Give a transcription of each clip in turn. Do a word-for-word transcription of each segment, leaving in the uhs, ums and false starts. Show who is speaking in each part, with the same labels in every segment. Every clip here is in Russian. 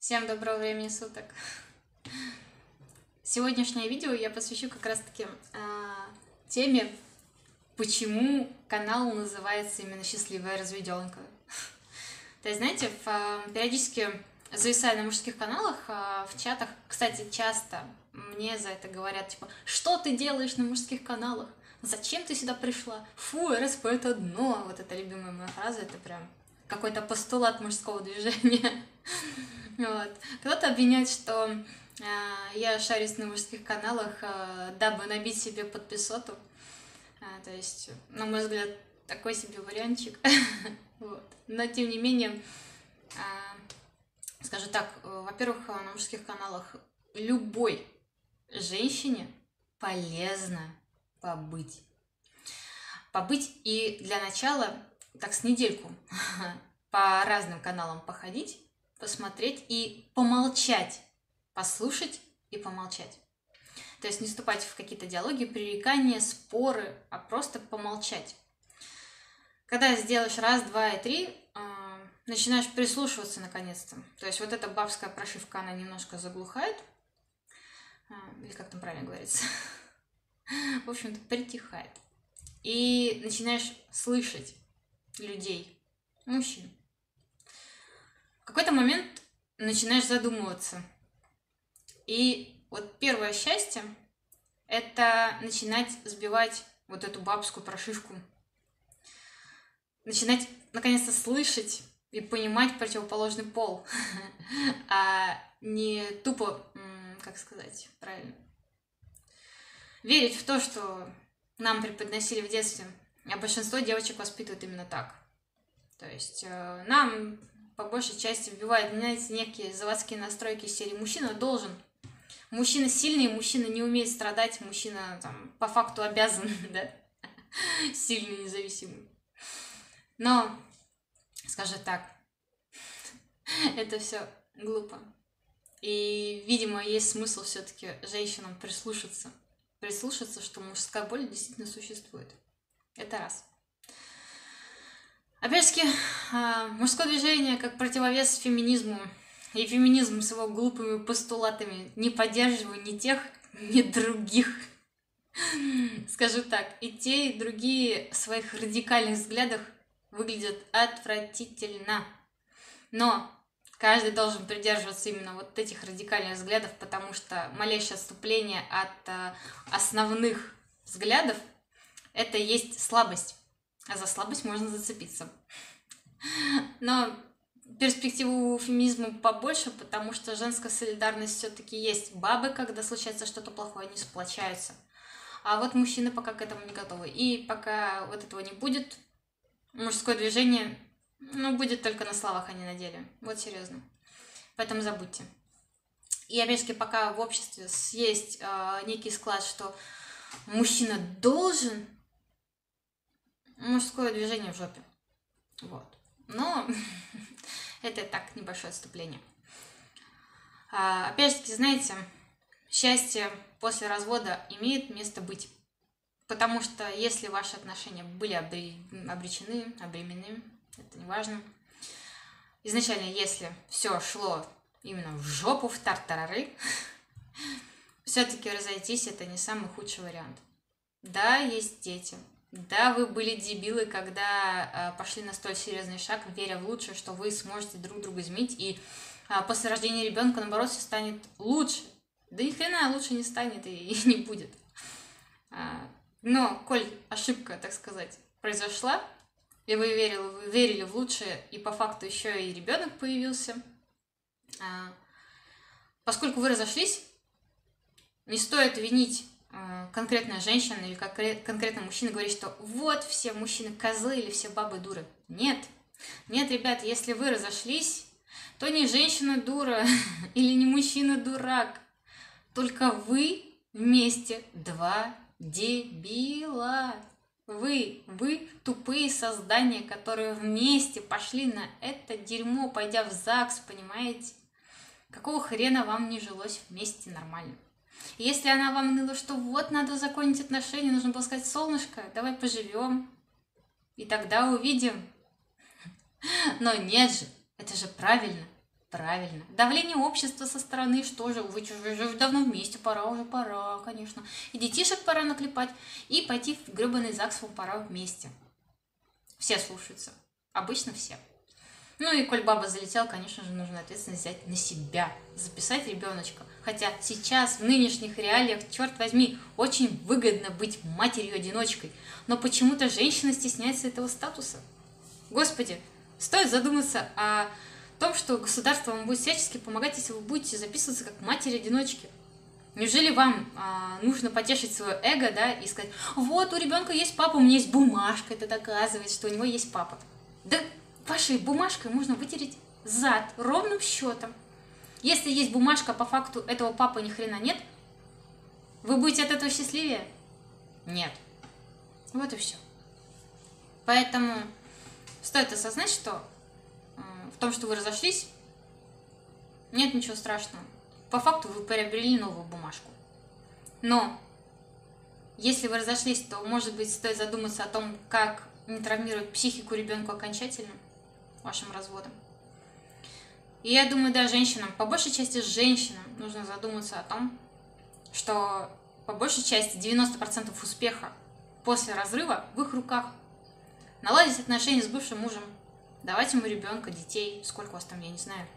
Speaker 1: Всем доброго времени суток! Сегодняшнее видео я посвящу как раз-таки э, теме, почему канал называется именно «Счастливая разведенка». То есть, знаете, в, э, периодически зависая на мужских каналах, э, в чатах, кстати, часто мне за это говорят, типа, что ты делаешь на мужских каналах? Зачем ты сюда пришла? Фу, РСП это дно. Вот эта любимая моя фраза, это прям какой-то постулат мужского движения. Вот. Кто-то обвиняет, что э, я шарюсь на мужских каналах, э, дабы набить себе подписоту. Э, то есть, на мой взгляд, такой себе вариантчик. Вот. Но, тем не менее, э, скажу так, э, во-первых, на мужских каналах любой женщине полезно побыть. Побыть и для начала, так с недельку, по разным каналам походить, посмотреть и помолчать, послушать и помолчать. То есть не вступать в какие-то диалоги, пререкания, споры, а просто помолчать. Когда сделаешь раз, два и три, э, начинаешь прислушиваться наконец-то. То есть вот эта бабская прошивка, она немножко заглухает. Э, или как там правильно говорится? В общем-то, притихает. И начинаешь слышать людей, мужчин. В какой-то момент начинаешь задумываться. И вот первое счастье – это начинать сбивать вот эту бабскую прошивку. Начинать, наконец-то, слышать и понимать противоположный пол. А не тупо, как сказать правильно, верить в то, что нам преподносили в детстве. А большинство девочек воспитывают именно так. То есть э, нам по большей части вбивают, знаете, некие заводские настройки серии «мужчина должен». Мужчина сильный, мужчина не умеет страдать, мужчина там, по факту обязан, да, сильный, независимый. Но, скажем так, это все глупо. И, видимо, есть смысл все-таки женщинам прислушаться. Прислушаться, что мужская боль действительно существует. Это раз. Опять-таки, мужское движение как противовес феминизму, и феминизм с его глупыми постулатами не поддерживаю ни тех, ни других. Скажу так, и те, и другие в своих радикальных взглядах выглядят отвратительно. Но каждый должен придерживаться именно вот этих радикальных взглядов, потому что малейшее отступление от основных взглядов – это и есть слабость. А за слабость можно зацепиться. Но перспективу у феминизма побольше, потому что женская солидарность все-таки есть. Бабы, когда случается что-то плохое, они сплочаются. А вот мужчины пока к этому не готовы. И пока вот этого не будет, мужское движение, ну, будет только на словах, а не на деле. Вот серьезно. Поэтому забудьте. И опять-таки, пока в обществе есть э, некий склад, что мужчина должен, мужское движение в жопе. Вот. Но это так, небольшое отступление. А, опять-таки, знаете, счастье после развода имеет место быть. Потому что если ваши отношения были обречены, обременены, это не важно. Изначально, если все шло именно в жопу, в тартарары, все-таки разойтись это не самый худший вариант. Да, есть дети. Да, вы были дебилы, когда э, пошли на столь серьезный шаг, веря в лучшее, что вы сможете друг друга изменить, и э, после рождения ребенка, наоборот, все станет лучше. Да ни хрена лучше не станет и, и не будет. А, но, коль ошибка, так сказать, произошла, и вы верили, вы верили в лучшее, и по факту еще и ребенок появился, а, поскольку вы разошлись, не стоит винить конкретная женщина или конкретно мужчина, говорит, что вот все мужчины козлы или все бабы дуры. Нет. Нет, ребят, если вы разошлись, то не женщина дура или не мужчина дурак. Только вы вместе два дебила. Вы, вы тупые создания, которые вместе пошли на это дерьмо, пойдя в ЗАГС, понимаете? Какого хрена вам не жилось вместе нормально? Если она вам ныла, что вот надо закончить отношения, нужно было сказать: солнышко, давай поживем, и тогда увидим. Но нет же, это же правильно. Правильно. Давление общества со стороны, что же, вы уже давно вместе, пора уже, пора, конечно. И детишек пора наклепать, и пойти в гребаный ЗАГС вам пора вместе. Все слушаются. Обычно все. Ну и коль баба залетела, конечно же, нужно ответственность взять на себя, записать ребеночка. Хотя сейчас, в нынешних реалиях, черт возьми, очень выгодно быть матерью-одиночкой. Но почему-то женщина стесняется этого статуса. Господи, стоит задуматься о том, что государство вам будет всячески помогать, если вы будете записываться как матери-одиночки. Неужели вам а, нужно потешить свое эго, да, и сказать: вот, у ребенка есть папа, у меня есть бумажка, это доказывает, что у него есть папа. Да вашей бумажкой можно вытереть зад ровным счетом. Если есть бумажка, по факту этого папы ни хрена нет, вы будете от этого счастливее? Нет. Вот и все. Поэтому стоит осознать, что в том, что вы разошлись, нет ничего страшного. По факту вы приобрели новую бумажку. Но если вы разошлись, то, может быть, стоит задуматься о том, как не травмировать психику ребенка окончательно вашим разводом. И я думаю, да, женщинам, по большей части женщинам нужно задуматься о том, что по большей части девяносто процентов успеха после разрыва в их руках. Наладить отношения с бывшим мужем, давать ему ребенка, детей, сколько у вас там, я не знаю.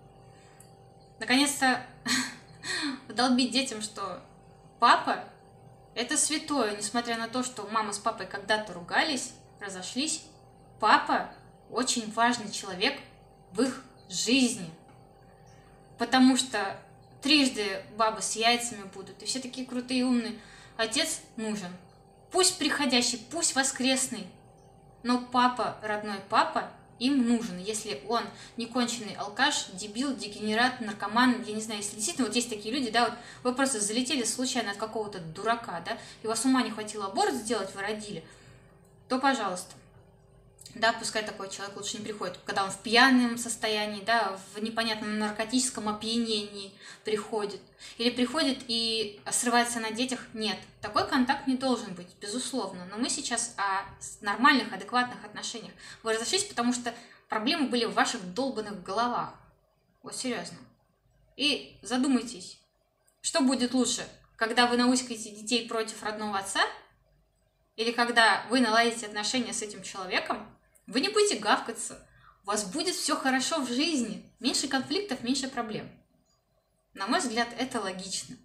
Speaker 1: Наконец-то вдолбить детям, что папа – это святое, несмотря на то, что мама с папой когда-то ругались, разошлись. Папа – очень важный человек в их жизни, потому что трижды бабы с яйцами будут, и все такие крутые и умные. Отец нужен, пусть приходящий, пусть воскресный, но папа, родной папа, им нужен, если он не конченый алкаш, дебил, дегенерат, наркоман, я не знаю, если действительно вот есть такие люди, да, вот вы просто залетели случайно от какого-то дурака, да, и у вас ума не хватило аборт сделать, вы родили, то пожалуйста. Да, пускай такой человек лучше не приходит, когда он в пьяном состоянии, да, в непонятном наркотическом опьянении приходит. Или приходит и срывается на детях. Нет, такой контакт не должен быть, безусловно. Но мы сейчас о нормальных, адекватных отношениях. Вы разошлись, потому что проблемы были в ваших долбанных головах. Вот серьезно. И задумайтесь, что будет лучше, когда вы науськаете детей против родного отца, или когда вы наладите отношения с этим человеком. Вы не будете гавкаться, у вас будет все хорошо в жизни, меньше конфликтов, меньше проблем. На мой взгляд, это логично.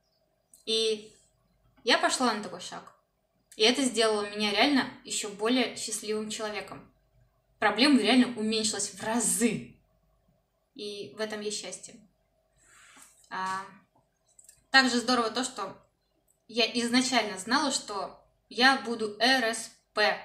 Speaker 1: И я пошла на такой шаг. И это сделало меня реально еще более счастливым человеком. Проблема реально уменьшилась в разы. И в этом есть счастье. А, также здорово то, что я изначально знала, что я буду эр эс пэ.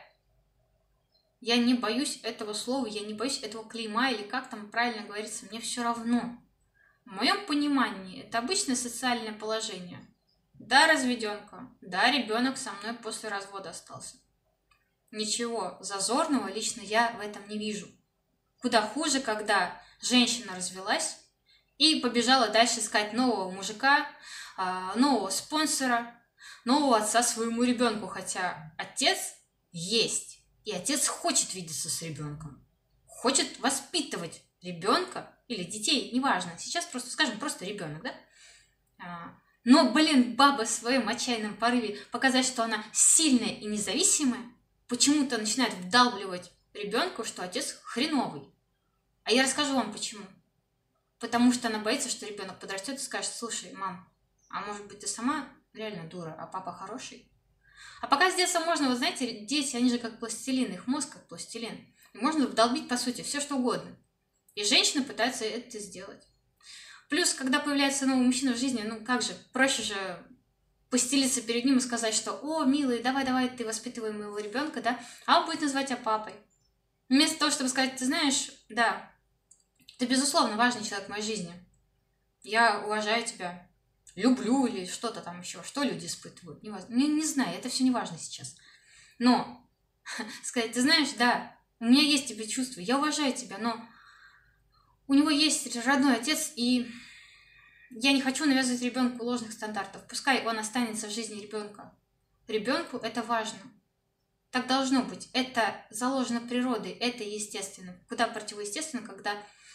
Speaker 1: Я не боюсь этого слова, я не боюсь этого клейма, или как там правильно говорится, мне все равно. В моем понимании это обычное социальное положение. Да, разведенка, да, ребенок со мной после развода остался. Ничего зазорного лично я в этом не вижу. Куда хуже, когда женщина развелась и побежала дальше искать нового мужика, нового спонсора, нового отца своему ребенку, хотя отец есть. И отец хочет видеться с ребенком, хочет воспитывать ребенка или детей, неважно. Сейчас просто, скажем, просто ребенок, да? Но, блин, баба в своем отчаянном порыве показать, что она сильная и независимая, почему-то начинает вдалбливать ребенку, что отец хреновый. А я расскажу вам почему. Потому что она боится, что ребенок подрастет и скажет: слушай, мам, а может быть ты сама реально дура, а папа хороший? А пока с детства можно, вы знаете, дети, они же как пластилин, их мозг как пластилин. И можно вдолбить, по сути, все что угодно. И женщина пытается это сделать. Плюс, когда появляется новый мужчина в жизни, ну как же, проще же постелиться перед ним и сказать, что: о, милый, давай-давай, ты воспитывай моего ребенка, да? А он будет называть тебя папой. Вместо того, чтобы сказать: ты знаешь, да, ты, безусловно, важный человек в моей жизни. Я уважаю тебя. Люблю или что-то там еще, что люди испытывают, не, не, не знаю, это все не важно сейчас. Но сказать: ты знаешь, да, у меня есть тебе чувства, я уважаю тебя, но у него есть родной отец, и я не хочу навязывать ребенку ложных стандартов. Пускай он останется в жизни ребенка. Ребенку это важно. Так должно быть. Это заложено природой, это естественно. Куда противоестественно, когда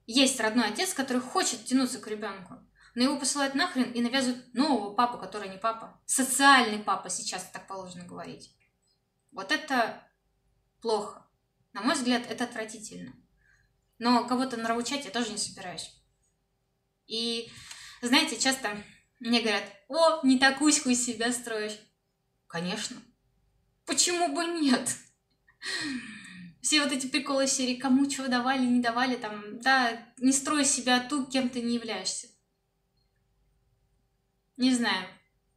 Speaker 1: есть родной отец, который хочет тянуться к ребенку, но его посылают нахрен и навязывают нового папу, который не папа. Социальный папа, сейчас так положено говорить. Вот это плохо. На мой взгляд, это отвратительно. Но кого-то нравоучать я тоже не собираюсь. И, знаете, часто мне говорят: о, не такуську из себя строишь. Конечно. Почему бы нет? Все вот эти приколы серии, кому чего давали, не давали, там, да, не строй себя ту, кем ты не являешься. Не знаю.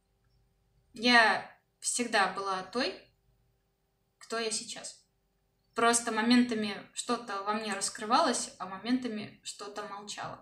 Speaker 1: Я всегда была той, кто я сейчас. Просто моментами что-то во мне раскрывалось, а моментами что-то молчало.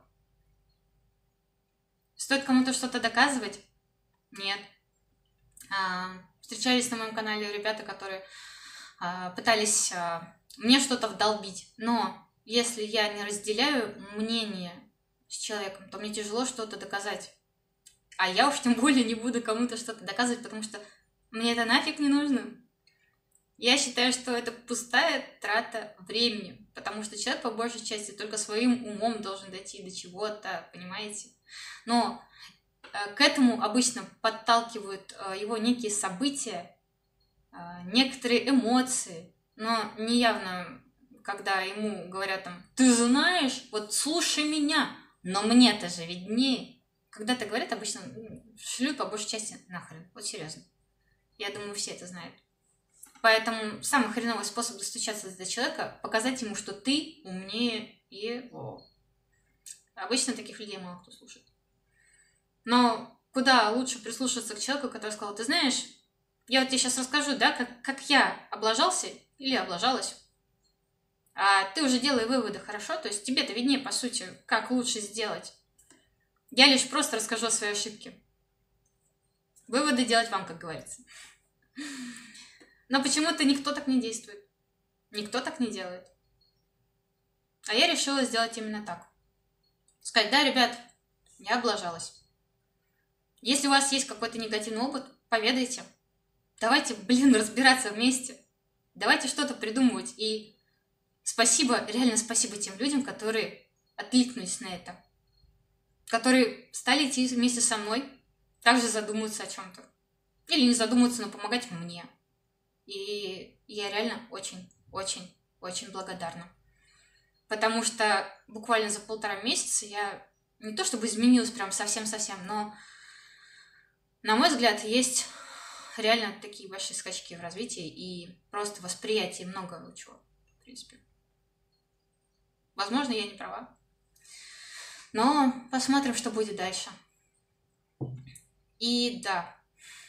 Speaker 1: Стоит кому-то что-то доказывать? Нет. А, встречались на моем канале ребята, которые а, пытались а, мне что-то вдолбить. Но если я не разделяю мнение с человеком, то мне тяжело что-то доказать. А я уж тем более не буду кому-то что-то доказывать, потому что мне это нафиг не нужно. Я считаю, что это пустая трата времени, потому что человек по большей части только своим умом должен дойти до чего-то, понимаете? Но э, к этому обычно подталкивают э, его некие события, э, некоторые эмоции, но не явно, когда ему говорят там: ты знаешь, вот слушай меня, но мне-то же виднее. Когда это говорят, обычно шлют по большей части нахрен, вот серьезно. Я думаю, все это знают. Поэтому самый хреновый способ достучаться до человека — показать ему, что ты умнее его. Обычно таких людей мало кто слушает. Но куда лучше прислушаться к человеку, который сказал: ты знаешь, я вот тебе сейчас расскажу, да, как, как я облажался или облажалась. А ты уже делай выводы, хорошо? То есть тебе-то виднее, по сути, как лучше сделать. Я лишь просто расскажу о своей ошибке. Выводы делать вам, как говорится. Но почему-то никто так не действует. Никто так не делает. А я решила сделать именно так. Сказать: да, ребят, я облажалась. Если у вас есть какой-то негативный опыт, поведайте. Давайте, блин, разбираться вместе. Давайте что-то придумывать. И спасибо, реально спасибо тем людям, которые откликнулись на это. Которые стали идти вместе со мной, также задумываться о чем-то. Или не задумываться, но помогать мне. И я реально очень-очень-очень благодарна. Потому что буквально за полтора месяца я не то чтобы изменилась прям совсем-совсем, но, на мой взгляд, есть реально такие большие скачки в развитии и просто восприятии много чего, в принципе. Возможно, я не права. Но посмотрим, что будет дальше. И да,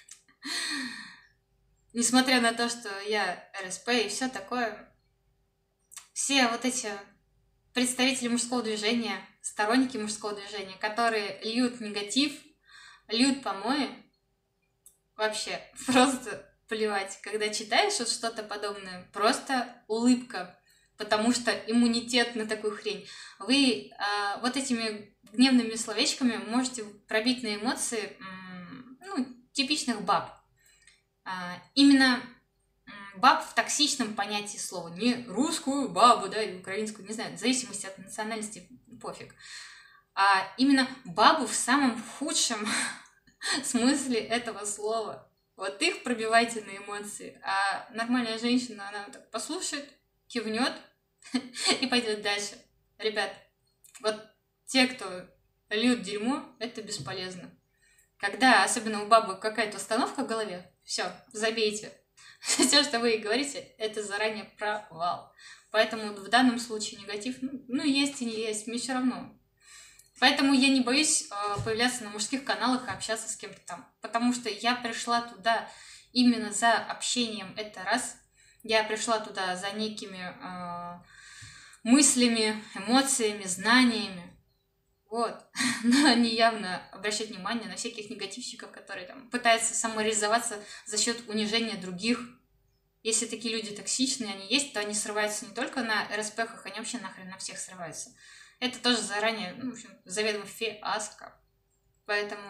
Speaker 1: несмотря на то, что я эр эс пэ и все такое, все вот эти представители мужского движения, сторонники мужского движения, которые льют негатив, льют помои, вообще просто плевать. Когда читаешь вот что-то подобное, просто улыбка, потому что иммунитет на такую хрень. Вы а, вот этими гневными словечками можете пробить на эмоции м, ну, типичных баб. А, именно м, баб в токсичном понятии слова. Не русскую бабу, да, или украинскую, не знаю, в зависимости от национальности, пофиг. А именно бабу в самом худшем смысле этого слова. Вот их пробивайте на эмоции. А нормальная женщина, она так послушает, кивнет и пойдет дальше. Ребят, вот те, кто льют дерьмо, это бесполезно. Когда, особенно у бабы, какая-то установка в голове, все, забейте. Все, что вы говорите, это заранее провал. Поэтому в данном случае негатив, ну, ну есть и не есть, мне все равно. Поэтому я не боюсь э, появляться на мужских каналах и общаться с кем-то там. Потому что я пришла туда именно за общением, это раз. Я пришла туда за некими э, мыслями, эмоциями, знаниями. Вот. Но не явно обращать внимание на всяких негативщиков, которые там пытаются самореализоваться за счет унижения других. Если такие люди токсичные, они есть, то они срываются не только на эр эс пэхах, они вообще нахрен на всех срываются. Это тоже заранее, ну, в общем, заведомо фиаско. Поэтому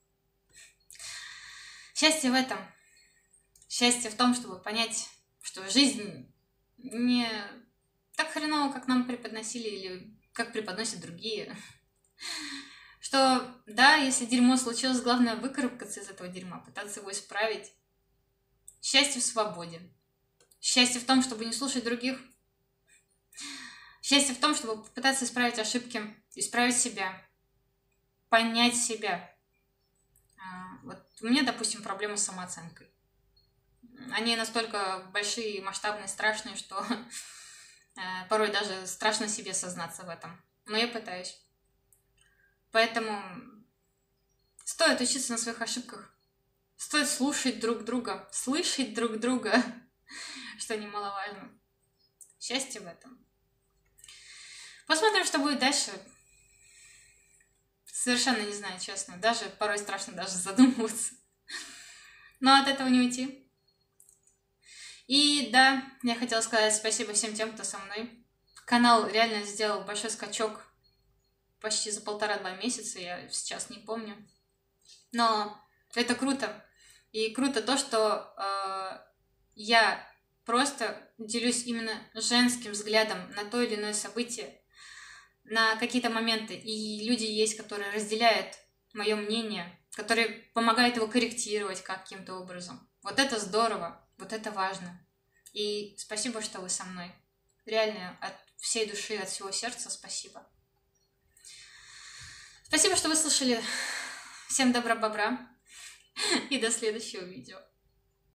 Speaker 1: счастье в этом. Счастье в том, чтобы понять, что жизнь не так хреново, как нам преподносили, или как преподносят другие. Что, да, если дерьмо случилось, главное выкарабкаться из этого дерьма, пытаться его исправить. Счастье в свободе. Счастье в том, чтобы не слушать других. Счастье в том, чтобы попытаться исправить ошибки, исправить себя, понять себя. Вот у меня, допустим, проблемы с самооценкой. Они настолько большие, масштабные, страшные, что порой даже страшно себе сознаться в этом. Но я пытаюсь. Поэтому стоит учиться на своих ошибках. Стоит слушать друг друга, слышать друг друга, что немаловажно. Счастье в этом. Посмотрим, что будет дальше. Совершенно не знаю, честно. Даже порой страшно даже задумываться. Но от этого не уйти. И да, я хотела сказать спасибо всем тем, кто со мной. Канал реально сделал большой скачок почти за полтора-два месяца, я сейчас не помню. Но это круто. И круто то, что э, я просто делюсь именно женским взглядом на то или иное событие, на какие-то моменты. И люди есть, которые разделяют мое мнение, которые помогают его корректировать каким-то образом. Вот это здорово, вот это важно. И спасибо, что вы со мной. Реально, от всей души, от всего сердца спасибо. Спасибо, что вы слушали. Всем добра-бобра и до следующего видео.